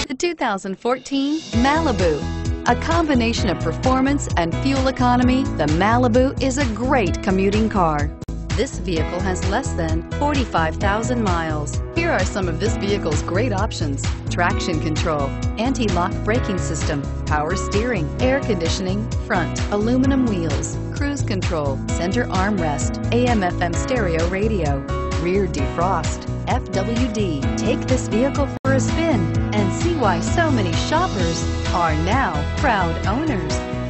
The 2014 Malibu. A combination of performance and fuel economy, the Malibu is a great commuting car. This vehicle has less than 45,000 miles. Here are some of this vehicle's great options: traction control, anti-lock braking system, power steering, air conditioning, front, aluminum wheels, cruise control, center armrest, AM/FM stereo radio, rear defrost, FWD. Take this vehicle for a spin and see why so many shoppers are now proud owners.